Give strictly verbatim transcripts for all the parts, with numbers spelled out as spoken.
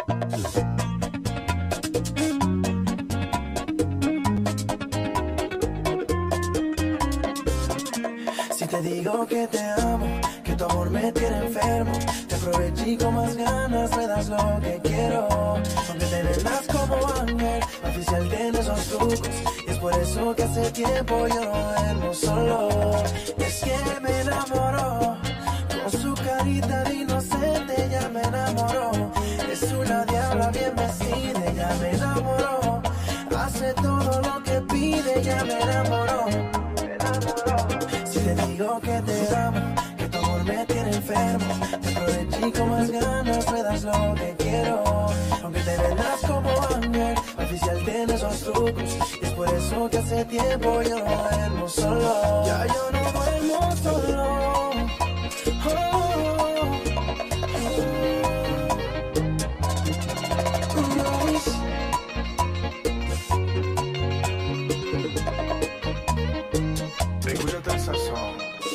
Si te digo que te amo, que tu amor me tiene enfermo, te aproveché con más ganas, me das lo que quiero. Aunque te vendas como ángel, oficial tiene esos trucos, y es por eso que hace tiempo yo no duermo solo. Y es que me enamoró, con su carita de inocente ya me enamoró. Es una diabla bien vestida, ya me enamoró. Hace todo lo que pide, ya me enamoró. Me enamoró. Si te digo que te amo, que tu amor me tiene enfermo, te aproveché con más ganas, me das lo que quiero. Aunque te vendas como ángel, oficial tiene esos trucos, y es por eso que hace tiempo yo no duermo solo. Ya yo no duermo solo. Oh, oh, Escúchate esa song.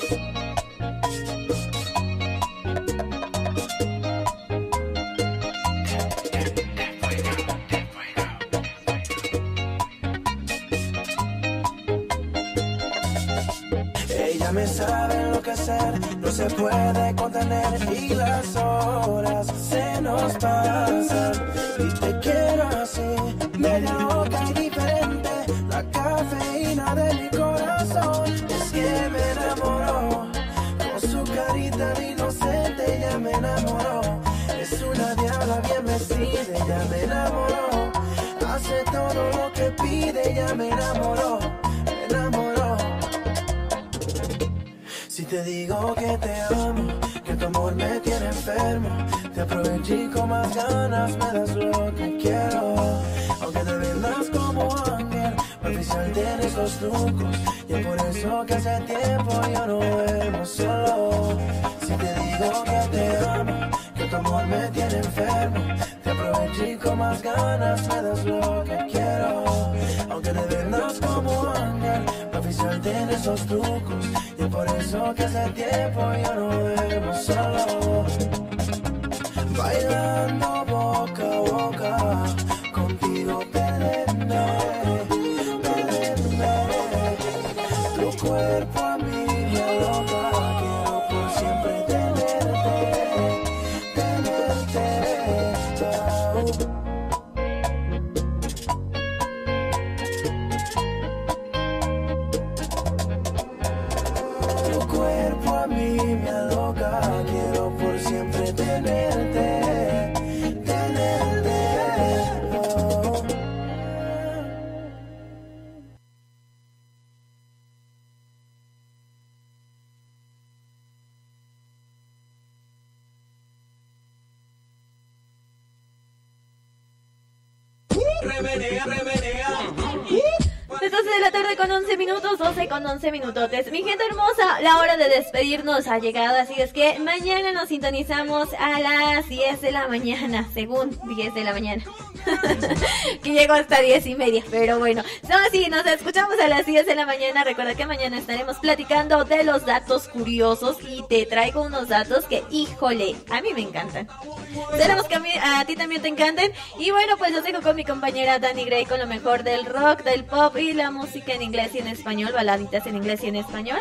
ella me sabe enloquecer, no se puede contener y las horas se nos pasan. Y te quiero así, media loca y diferente, la cafeína de mi corazón. Es que me enamoró, con su carita de inocente ya me enamoró. Es una diabla bien vestida, ya me enamoró. Hace todo lo que pide, ya me enamoró, me enamoró. Si te digo que te amo, que tu amor me tiene enfermo, te aproveché con más ganas, me das lo que quiero. Aunque te vendas como ángel, oficial tienes los trucos, y es por eso que hace tiempo yo no duermo solo. Si te digo que te amo, que tu amor me tiene enfermo, te aproveché con más ganas, me das lo que quiero. Aunque te vendas como ángel, oficial tienes los trucos, y es por eso que hace tiempo yo no duermo solo. Bailando boca a boca, contigo perderme, perderme. Tu cuerpo a mí me aloca, quiero por siempre tenerte, tenerte. Oh. Tu cuerpo a mí me aloca, quiero por siempre tenerte, tenerte. Oh. Es doce de la tarde con once minutos, doce con once minutotes. Mi gente hermosa, la hora de despedirnos ha llegado, así es que mañana nos sintonizamos a las diez de la mañana, según diez de la mañana. Que llegó hasta diez y media, pero bueno, no, sí, nos escuchamos a las diez de la mañana. Recuerda que mañana estaremos platicando de los datos curiosos y te traigo unos datos que, híjole, a mí me encantan. Esperamos que a, mí, a ti también te encanten. Y bueno, pues los dejo con mi compañera Dani Gray con lo mejor del rock, del pop y la música en inglés y en español, baladitas en inglés y en español.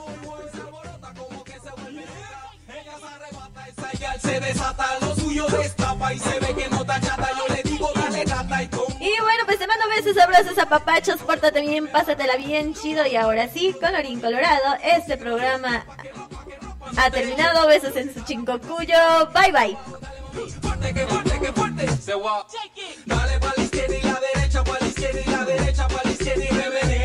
Se desata, lo suyo destapa y se ve que no está chata. Yo le digo dale gata y con... Y bueno, pues te mando besos, abrazos, apapachos, pórtate bien, pásatela bien chido. Y ahora sí, colorín colorado, este programa ha terminado. Besos en su chincocuyo, bye bye. Fuerte, que fuerte, que fuerte. Se va. Dale pa' la izquierda y la derecha, pa' la izquierda y la derecha, pa' la izquierda y reveré.